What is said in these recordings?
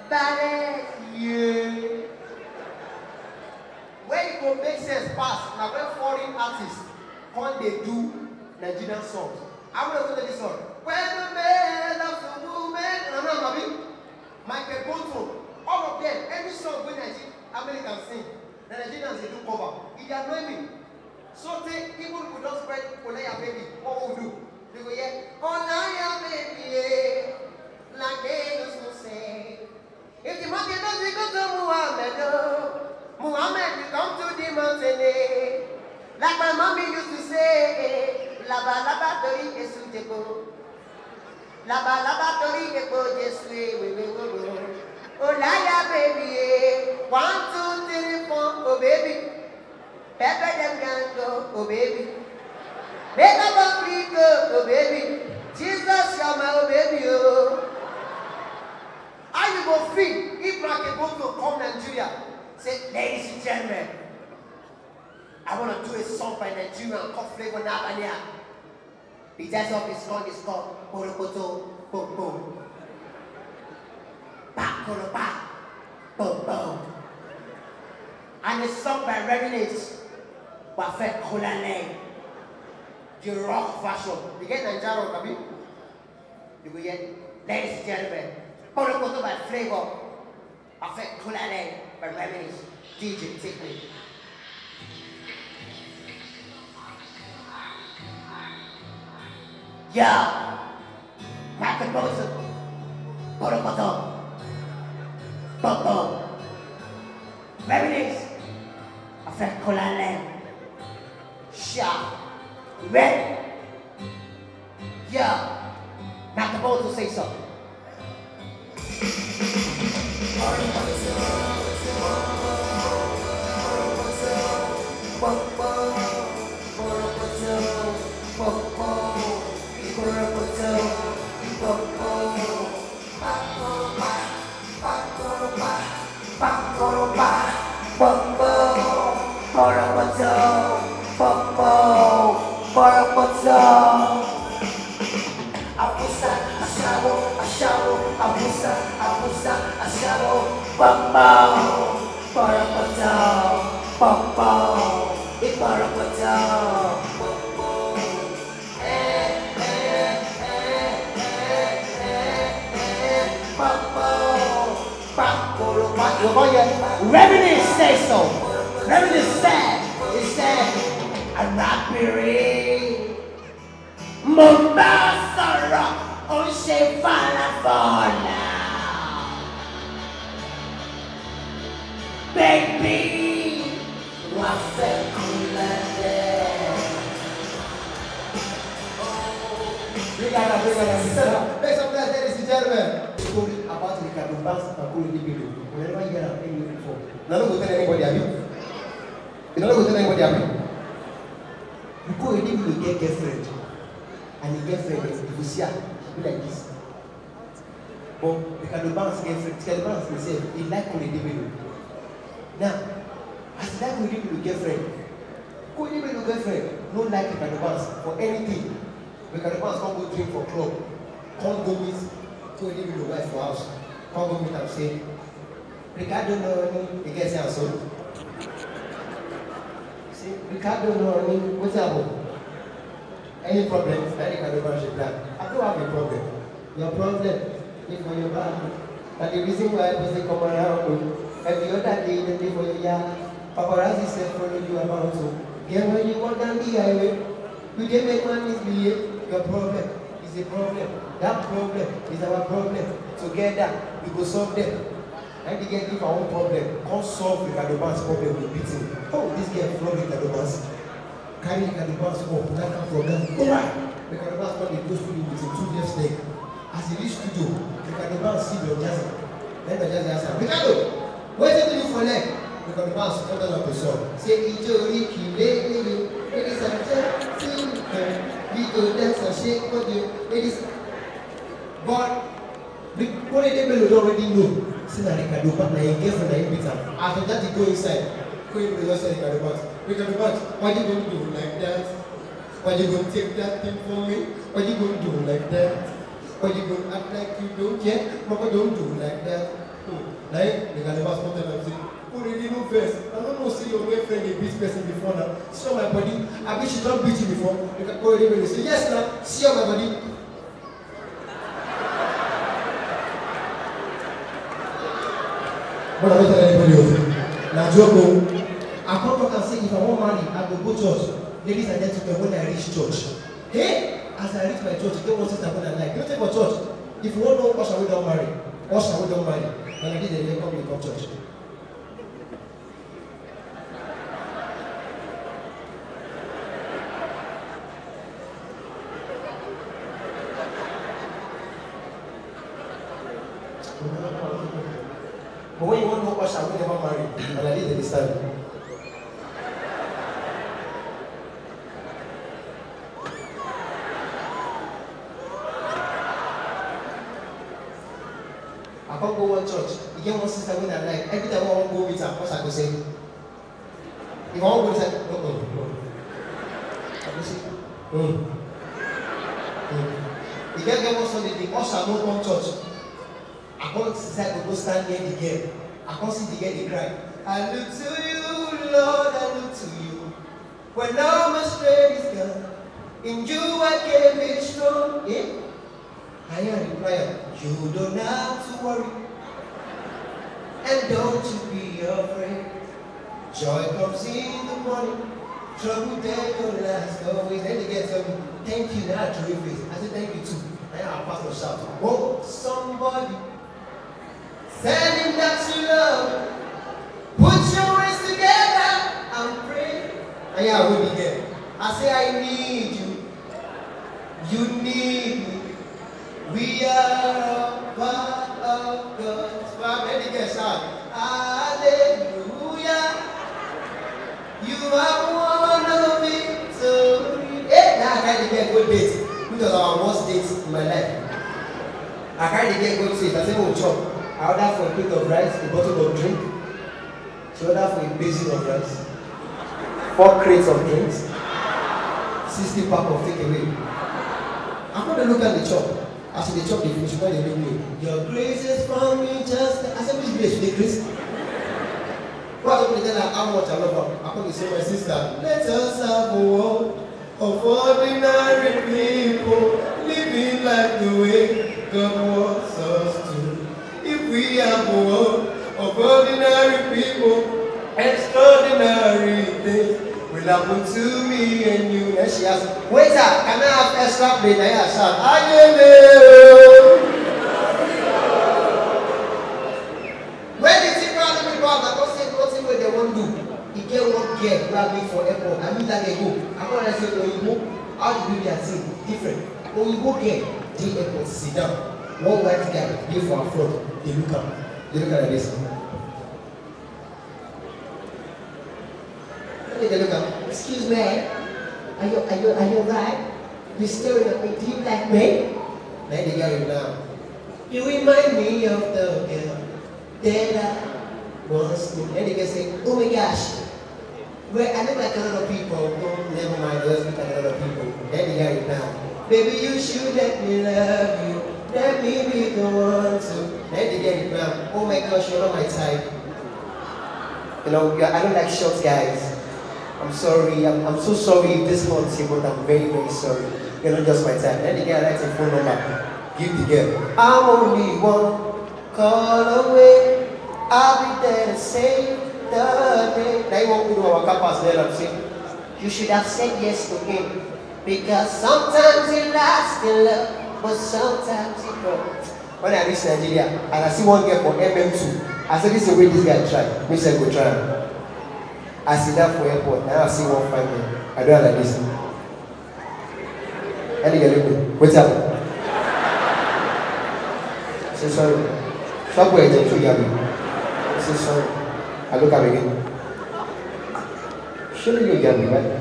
Ballet, yeah. Where it go make sense pass, now when foreign artists when they do Nigerian songs. I'm gonna do this song. When the man loves the woman, and I'm not Michael Bolton, all of them, every song when Americans sing, the Nigerians they do cover. It annoys me. So they even if we don't spread Olaya baby, what will we do? They go, yeah, Olaya baby, like they used to say. If the mountain doesn't go to Muhammad, you come to the mountain. Like my mommy used to say, Laba laba tori Jesu jeko. Laba laba tori jeko Jesu we. Olaya baby, 1, 2, 3, 4, oh baby. Pepper them can go, oh baby. Make up a free go, oh baby. Jesus, you're my oh baby, oh. How you go feel if Michael Bolton come Nigeria? Say, ladies and gentlemen, I want to do a song by Nigeria called Flavor Nabania. The title of his song is called Borokoto Boom Boom. Back to the back, boom boom. And a song by Reminisce, Buffet Holland. The rock version. You get Nigeria rock, I mean? You go get, ladies and gentlemen, Borokoto by Flavor, Buffet Holland by Reminisce. DJ, take me. Yo, Michael Bolton, Borokoto, Bobo, Reminisce, Buffet Holland. Sharp, ready? Yo, Michael Bolton say something. Reminisce say so. Reminisce said, it said, I'm not weary. Mombasa rock, Ocean California. Baby, what's that cool Bring it. Make some noise, ladies and gentlemen. Story about Ricardo Banks and Kuli Dibilu. We never hear of any before. None of tell anybody, have you? You don't go tell anybody, have you? Because Dibilu get girlfriend, and the girlfriend is Lucia, be like this. But Ricardo Banks girlfriend, Ricardo Banks will say he like Kuli Dibilu. Now, as he like Kuli Dibilu girlfriend, Kuli Dibilu girlfriend don't like Ricardo Banks for anything. Ricardo Banks can't go drink for club, can't go meet Kuli Dibilu wife for house, can't go meet and say, Ricardo no he gets here so. See, Ricardo no what's happened? Any problem? That Ricardo Banks should plan. I don't have a problem. Your problem is for your bad. But the reason why I was come around every other day, the day for your yard, paparazzi said follow you about to. Get when you walk down the highway, you didn't make one misbehave. Your problem is a problem. That problem is our problem. Together, we will solve them. And they get our own problem. Can't solve Ricardo Banks' problem with beating. Oh, this girl flogged Ricardo Banks. Carry Ricardo Banks up, that can forget. Go right. Ricardo Banks got the close to him with a 2 left leg. As he reached studio, Ricardo Banks see the jazz. Then the jazz asked him, Ricardo, what is it you for leg? Ricardo Banks cut out the song. Say, Ijori Kile, ladies and gentlemen. We go dance and shake for you, ladies. But what they already know. See that Ricardo Banks, na your girlfriend, na your beat am. After that, you go inside. Go in with yourself, Ricardo Banks. Ricardo Banks, why you going to do like that? Why you going to take that thing from me? Why you going to do like that? But you go act like you don't care, Papa don't do like that. Like, they can never spot them and say, oh, really no first. I don't know, see your girlfriend, a beat person before now. See on my body. I bet she don't beat you before. You can go and say, yes, now, see on my body. But I don't tell anybody else. Now, Joko, I come back and say, if I want money, I go church. Ladies and gentlemen, when I reach church, hey, as I reach my church, you don't want to sit when I like. You don't take for church. If you want to know, what shall we don't marry? What shall we don't marry? When I did the come, you come church. But when you want to know what shall we never marry, when I did the stand. I can't go one church. You get one sister when I like. Every time I want to go with her, what I go say? If I want to go with her, no. I go say, You get one Sunday, the usher no come church. I can't decide to go stand near the girl. I can't see the girl, they cry. I look to you, Lord, I look to you. When all my strength is gone, in you I can be strong. Yeah? I am the prayer. You don't have to worry, and don't you be afraid. Joy comes in the morning, trouble there don't last always. Then they get some thank you now to your face. I said thank you too. And our pastor shout, oh somebody, send him that you love. Put your ways together and pray. And yeah, I will be there. I say I need you. You need me. We are a part of God's family. Get shout. Hallelujah. You are one of me. So now I can't get good dates. Because our worst dates in my life. I can't get good dates. I say, oh, chop. I order for a plate of rice, a bottle of drink. She order for a basin of rice. 4 crates of drinks. 60 pack of takeaway. I'm going to look at the chop. As they chop the fish, when they look me, your grace is from me just. I said, which grace? The grace. What I'm tell her how much I love her. I'm going to say, my sister, let us have a world of ordinary people living like the way God wants us to. If we have a world of ordinary people, extraordinary things will happen to me and you. And she asked, waiter, can I have extra plate? And I said, when the people are the people that don't say nothing what they won't do, he get one girl grab me for airport. I mean that they go. I'm going to say, Oyibo, how do you do that thing? Different. Oyibo girl, the airport, sit down. One white guy, they for our front. They look up. They look at this. They look up. Excuse me, are you right? You staring at me? Do you like me? Then they got him now. You remind me of the girl that I once knew. Then they can say, oh my gosh. Well, I look like a lot of people. Don't never mind, just look like a lot of people. Then they got him now. Baby, you should let me love you. Let me be the one to. Then they get him now. Oh my gosh, you're not my type. You know, I don't like short guys. I'm sorry, I'm so sorry if this haunts you, but I'm very, very sorry. You're not just my type. Then the girl writes a phone number. Give the girl. I'm only one call away. I'll be there to save the day. Now you won't do our capas there, I'm saying. You should have said yes to him. Because sometimes it lasts in love, but sometimes it don't. When I reach Nigeria and I see one girl for MM2, I said, this is the way this guy tried. Me say, go try him. I sit down for airport, now I see one fine girl. I don't like this. Any girl look me. What's up? Say sorry. Stop waiting to Yabi. Say sorry. I look at me again. Show me your Yabi, right?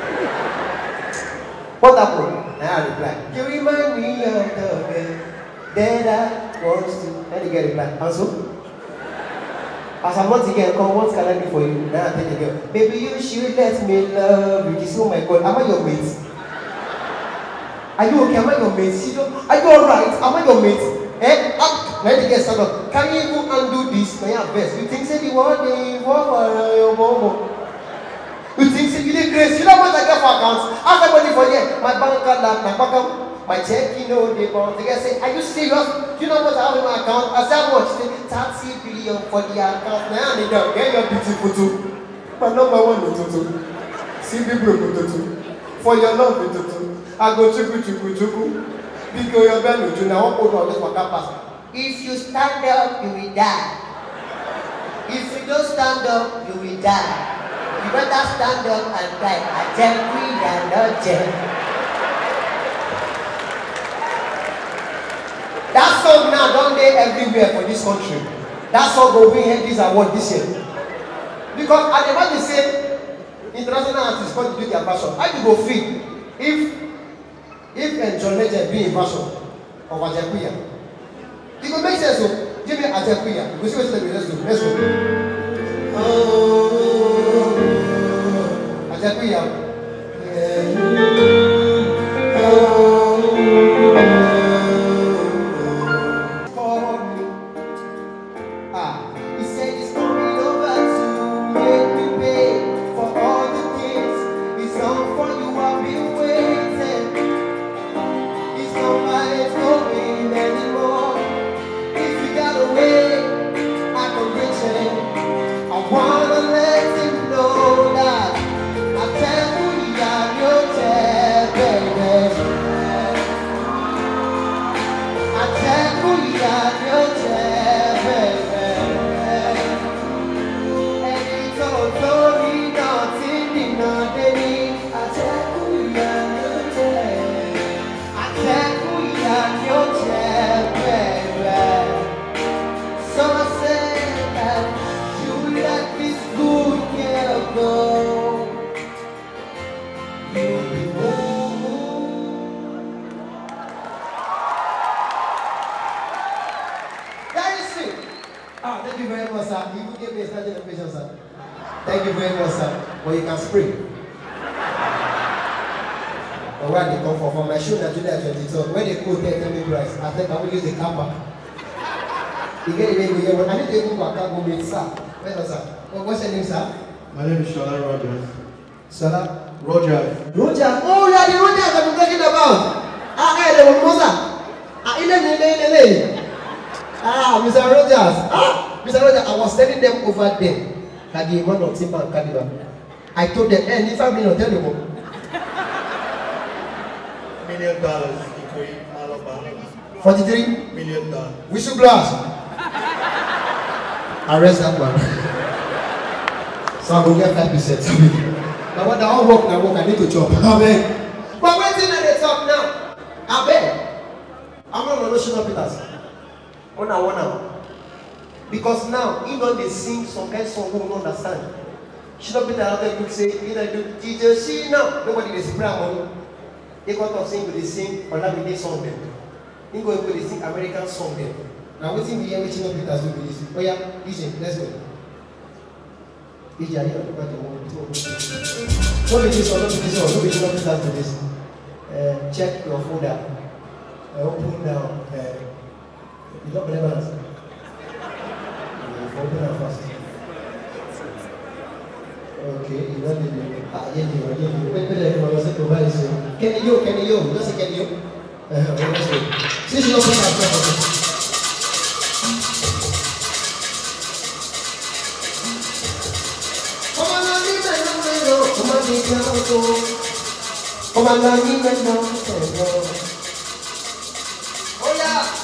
What happened? Now I reply. You remind me of the girl that I want to. Then the girl reply. And so? As I'm not again, come, what can I do for you? Now I tell the girl, baby, you should let me love you. She said, oh my God, am I your mate? Are you okay? Am I your mate? Are you alright? Am I your mate? Eh? Let the guest stand up. Can you even undo this? Can you have best? You think say the word they involve your mom? You think say you did grace? You know what I get for accounts? Ask everybody for here. My bank card, my bank. My check, you know, they bounce. They say, are you serious? Do you know what I have in my account? I say, how much? They say, 30 billion for the account. Now, they don't get your beautiful too. My number one, Tutu. See people, Tutu. For your love, Tutu. I go chuku. Because your bell, you now put all this for that pass. If you stand up, you will die. If you don't stand up, you will die. You better stand up and die. I tell you, you are not dead. That song now don't they everywhere for this country. That song will win this award this year. Because at the moment they say international artists come to do their version. How you go feel if John Legend be in version of Ajakuya? It will make sense. So give me Ajakuya. You see what let's do. Let's go. Ajakuya. Thank you very much, sir. You give me a standing ovation, sir. Thank you very much, sir. But you can spray. But where they come from my show that July 23rd, when they quote tell me price, I think I will use the camper. You get it here, but I need to even go and meet sir. Where sir? What's your name, sir? My name is Shola Rogers. Shola? Rogers. Rogers? Oh, yeah, the Rogers I've been talking about. Hey, the Mosa. Mr. Rogers. Mr. Rogers, I was telling them over there that the one of Timber and Caliber. I told them, hey, if I'm going to tell you more. $1 million in Alabama. $43 million. Whistleblowers. Arrest that one. So I'm going to get 5%. But when I work, I need to chop. Amen. But waiting at the top now. Amen. I'm not going to show up Peters. One hour. Because now, you know they sing some kind of song who don't understand. She don't be the other could say, you know, DJ, see now. Nobody is brown. They got to sing, they sing, or let me song them. They go to sing American song them. Now, what's in the year which you know Peters do this? Oh, yeah, DJ, let's go. DJ, I don't know what is this or not this or nobody should not Peters do this. Check your folder. Open now. You don't believe us. Open up first. Okay, you don't need it. Can you? Just say can you? Since you open up, oh yeah.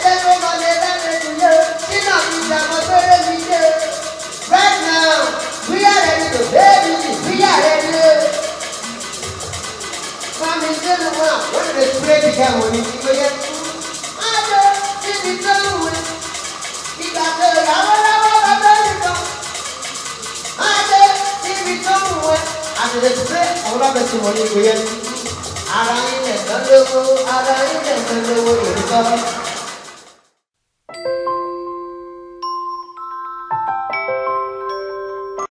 Right now, we are ready to baby. We are ready. Come in the one. What did they spray the camera when you get? I don't see the tongue. He got the America. I don't see the tongue. After the spray, I will have a testimony. I don't even know.